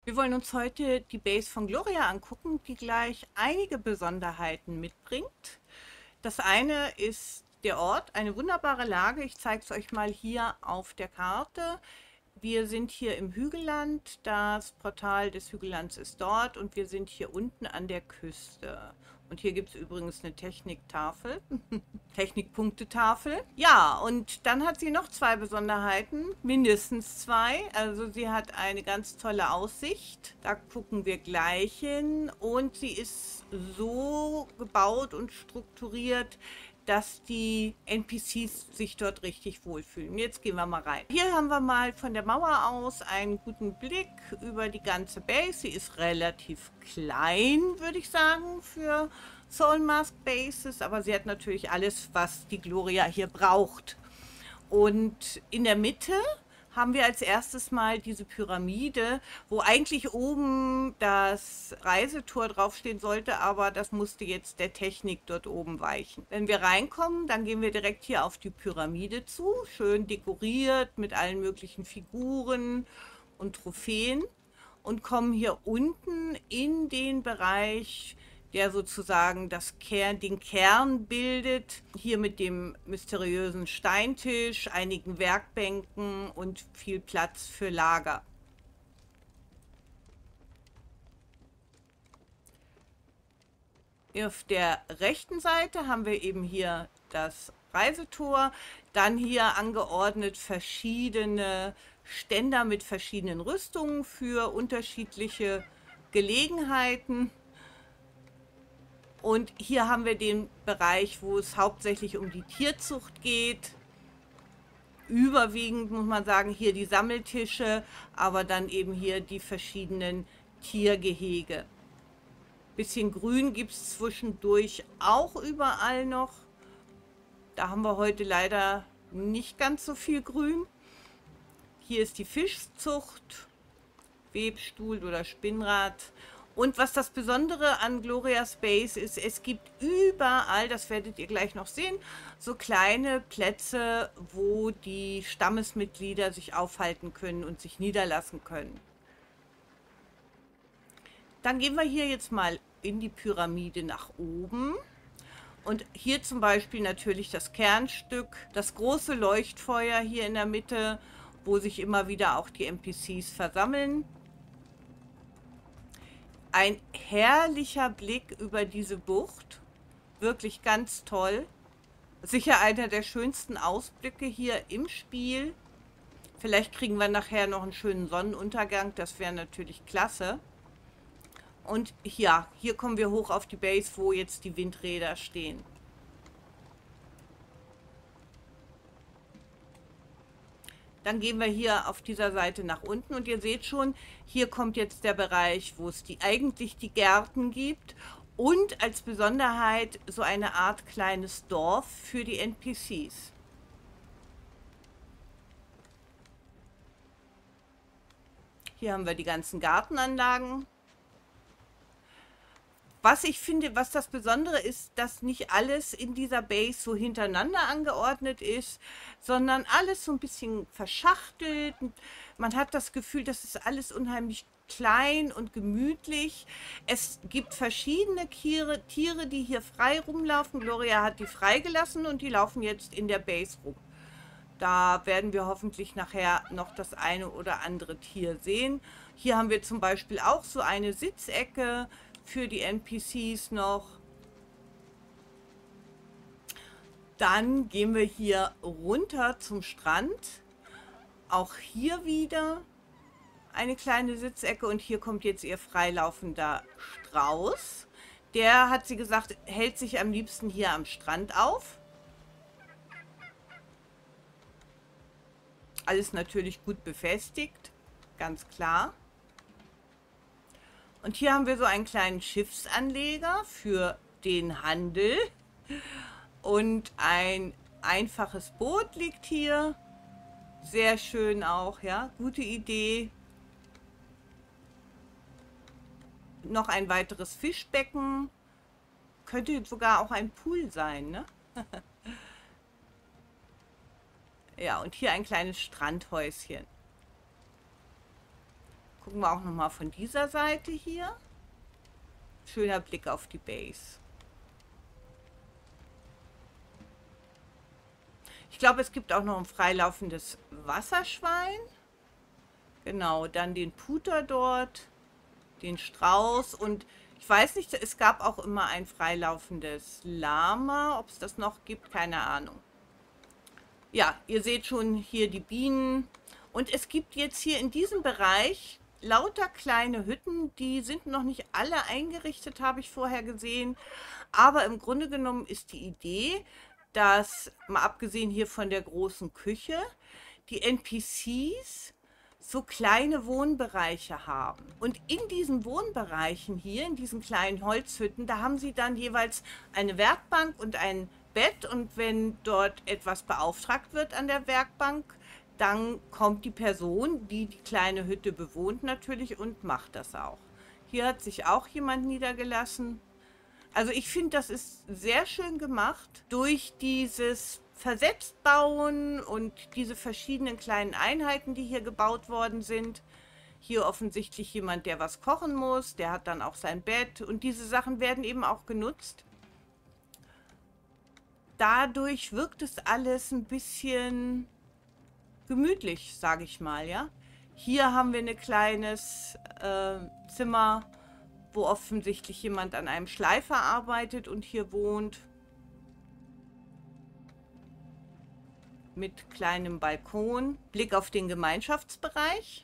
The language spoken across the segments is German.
Wir wollen uns heute die Base von Gloria angucken, die gleich einige Besonderheiten mitbringt. Das eine ist der Ort, eine wunderbare Lage. Ich zeige es euch mal hier auf der Karte. Wir sind hier im Hügelland, das Portal des Hügellands ist dort und wir sind hier unten an der Küste. Und hier gibt es übrigens eine Techniktafel, Technikpunktetafel. Ja, und dann hat sie noch zwei Besonderheiten, mindestens zwei. Also sie hat eine ganz tolle Aussicht, da gucken wir gleich hin. Und sie ist so gebaut und strukturiert, dass die NPCs sich dort richtig wohlfühlen. Jetzt gehen wir mal rein. Hier haben wir mal von der Mauer aus einen guten Blick über die ganze Base. Sie ist relativ klein, würde ich sagen, für Soulmask Bases, aber sie hat natürlich alles, was die Gloria hier braucht. Und in der Mitte haben wir als erstes mal diese Pyramide, wo eigentlich oben das Reisetor draufstehen sollte, aber das musste jetzt der Technik dort oben weichen. Wenn wir reinkommen, dann gehen wir direkt hier auf die Pyramide zu, schön dekoriert mit allen möglichen Figuren und Trophäen und kommen hier unten in den Bereich, der sozusagen den Kern bildet, hier mit dem mysteriösen Steintisch, einigen Werkbänken und viel Platz für Lager. Auf der rechten Seite haben wir eben hier das Reisetor, dann hier angeordnet verschiedene Ständer mit verschiedenen Rüstungen für unterschiedliche Gelegenheiten. Und hier haben wir den Bereich, wo es hauptsächlich um die Tierzucht geht. Überwiegend muss man sagen, hier die Sammeltische, aber dann eben hier die verschiedenen Tiergehege. Bisschen Grün gibt es zwischendurch auch überall noch. Da haben wir heute leider nicht ganz so viel Grün. Hier ist die Fischzucht, Webstuhl oder Spinnrad. Und was das Besondere an Gloria's Base ist, es gibt überall, das werdet ihr gleich noch sehen, so kleine Plätze, wo die Stammesmitglieder sich aufhalten können und sich niederlassen können. Dann gehen wir hier jetzt mal in die Pyramide nach oben. Und hier zum Beispiel natürlich das Kernstück, das große Leuchtfeuer hier in der Mitte, wo sich immer wieder auch die NPCs versammeln. Ein herrlicher Blick über diese Bucht. Wirklich ganz toll. Sicher einer der schönsten Ausblicke hier im Spiel. Vielleicht kriegen wir nachher noch einen schönen Sonnenuntergang. Das wäre natürlich klasse. Und ja, hier kommen wir hoch auf die Base, wo jetzt die Windräder stehen. Dann gehen wir hier auf dieser Seite nach unten und ihr seht schon, hier kommt jetzt der Bereich, wo es eigentlich die Gärten gibt und als Besonderheit so eine Art kleines Dorf für die NPCs. Hier haben wir die ganzen Gartenanlagen. Was ich finde, was das Besondere ist, dass nicht alles in dieser Base so hintereinander angeordnet ist, sondern alles so ein bisschen verschachtelt. Man hat das Gefühl, das ist alles unheimlich klein und gemütlich. Es gibt verschiedene Tiere, die hier frei rumlaufen. Gloria hat die freigelassen und die laufen jetzt in der Base rum. Da werden wir hoffentlich nachher noch das eine oder andere Tier sehen. Hier haben wir zum Beispiel auch so eine Sitzecke für die NPCs noch. Dann gehen wir hier runter zum Strand. Auch hier wieder eine kleine Sitzecke und hier kommt jetzt ihr freilaufender Strauß. Der, hat sie gesagt, hält sich am liebsten hier am Strand auf. Alles natürlich gut befestigt, ganz klar. Und hier haben wir so einen kleinen Schiffsanleger für den Handel. Und ein einfaches Boot liegt hier. Sehr schön auch, ja. Gute Idee. Noch ein weiteres Fischbecken. Könnte sogar auch ein Pool sein, ne? Ja, und hier ein kleines Strandhäuschen. Gucken wir auch noch mal von dieser Seite hier. Schöner Blick auf die Base. Ich glaube, es gibt auch noch ein freilaufendes Wasserschwein. Genau, dann den Puter dort, den Strauß und ich weiß nicht, es gab auch immer ein freilaufendes Lama. Ob es das noch gibt, keine Ahnung. Ja, ihr seht schon hier die Bienen. Und es gibt jetzt hier in diesem Bereich lauter kleine Hütten. Die sind noch nicht alle eingerichtet, habe ich vorher gesehen. Aber im Grunde genommen ist die Idee, dass, mal abgesehen hier von der großen Küche, die NPCs so kleine Wohnbereiche haben. Und in diesen Wohnbereichen hier, in diesen kleinen Holzhütten, da haben sie dann jeweils eine Werkbank und ein Bett. Und wenn dort etwas beauftragt wird an der Werkbank, dann kommt die Person, die die kleine Hütte bewohnt natürlich und macht das auch. Hier hat sich auch jemand niedergelassen. Also ich finde, das ist sehr schön gemacht durch dieses Versetztbauen und diese verschiedenen kleinen Einheiten, die hier gebaut worden sind. Hier offensichtlich jemand, der was kochen muss, der hat dann auch sein Bett und diese Sachen werden eben auch genutzt. Dadurch wirkt es alles ein bisschen gemütlich, sage ich mal, ja. Hier haben wir ein kleines Zimmer, wo offensichtlich jemand an einem Schleifer arbeitet und hier wohnt. Mit kleinem Balkon. Blick auf den Gemeinschaftsbereich.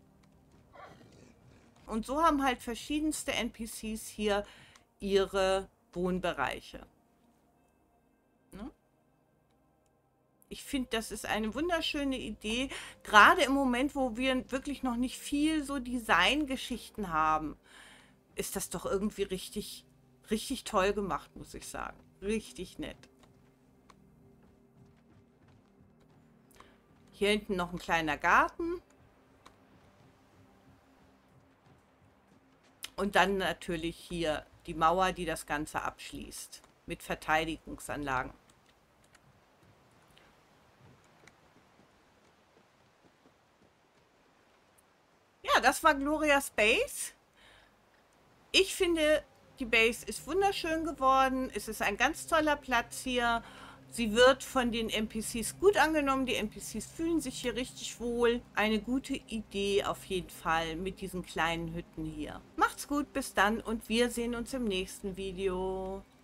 Und so haben halt verschiedenste NPCs hier ihre Wohnbereiche. Ne? Ich finde, das ist eine wunderschöne Idee. Gerade im Moment, wo wir wirklich noch nicht viel so Designgeschichten haben, ist das doch irgendwie richtig, richtig toll gemacht, muss ich sagen. Richtig nett. Hier hinten noch ein kleiner Garten. Und dann natürlich hier die Mauer, die das Ganze abschließt. Mit Verteidigungsanlagen. Ja, das war Gloria's Base. Ich finde, die Base ist wunderschön geworden. Es ist ein ganz toller Platz hier. Sie wird von den NPCs gut angenommen. Die NPCs fühlen sich hier richtig wohl. Eine gute Idee auf jeden Fall mit diesen kleinen Hütten hier. Macht's gut, bis dann und wir sehen uns im nächsten Video.